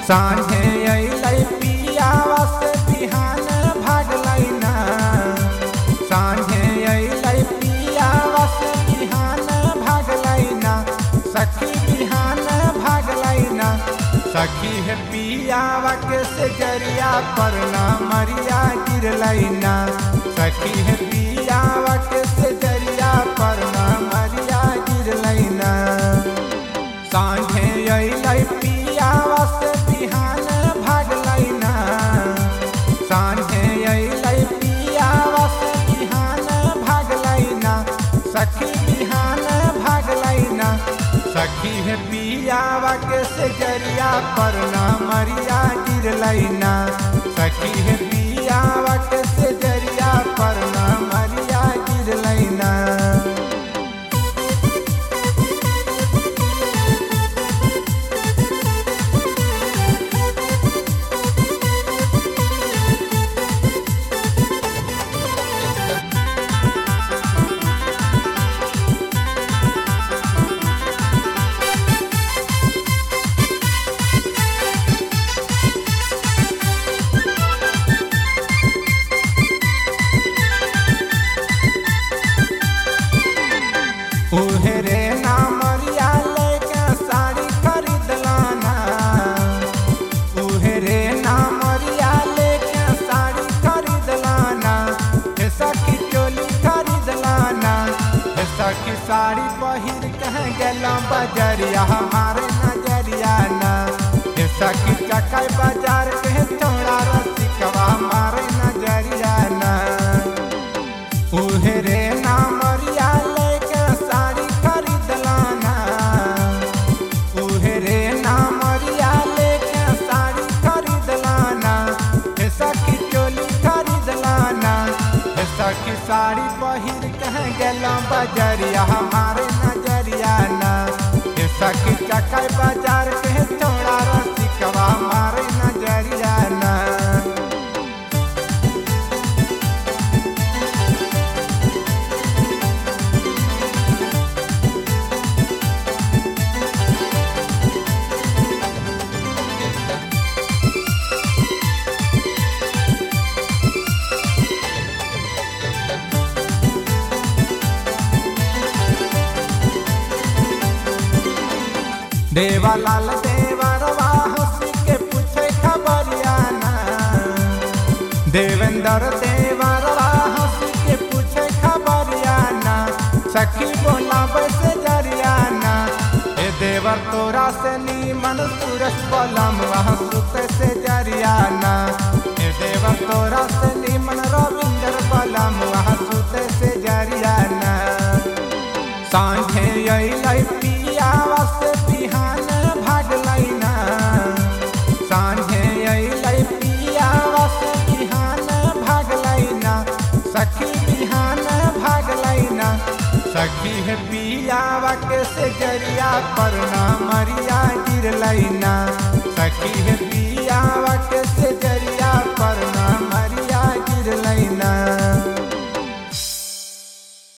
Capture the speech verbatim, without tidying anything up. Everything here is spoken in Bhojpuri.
सांझे अइलै पियावा से बिहान भागलै ना। सांझे अइलै पियावा से बिहान भागलै ना। सखी बिहान भागलै ना। सखी है पियावा के से जरिया पर ना मरिया गिरलै ना। सखी है पियावा के से जरिया पर ना मरिया गिरलै ना। सांझे अइलै पियावा से बिहान भागलै ना। सांझे अइलै पियावा से बिहान भागलै ना। सखी बिहान भागलै ना। सखी है पियावा के से जरिया पर ना मरिया गिरलै ना। सखी है पियावा के से जरिया पर ना मरिया गिरलै ना। उहरे नामरिया लेके साड़ी खरीद लाना। उहरे नामरिया लेके साड़ी खरीद लाना। हे सखी चोली खरीद लाना। हे सखी साड़ी पहिर कह गेला बजरिया हमारे नजरिया ना। हे सखी चकै बाजार के थोड़ा रसिकवा हमारे नजरिया ना। उहरे नामरिया लेके साड़ी खरीद लाना। उहरे नामरिया लेके साड़ी खरीद लाना। हे सखी चोली खरीद लाना। हे सखी साड़ी पहिर कह गेला बजरिया हमारे नजरिया ना। हे सखी चकै बाजार के थोड़ा रसिकवा हमारे नजरिया ना। देवालाल देवरवा हंसी के पूछे खबरिया ना। देवेंद्र देवरवा हंसी के पूछे खबरिया ना। सखी बोला वैसे जरिया ना। ए देवर तोरा से नीमन सूरज बलम वहाँ सुते से जरिया ना। ए देवर तोरा से नीमन रविंदर बलम वहाँ सुते से जरिया ना। सांझे अइलै पियावा से बिहान भागलै ना। सांझे अइलै पियावा से बिहान भागलै ना। सखी बिहान भागलै ना। सखी है पियावा के से जरिया पर ना मरिया गिरलै ना। सखी है पियावा के से जरिया पर ना मरिया गिरलै ना।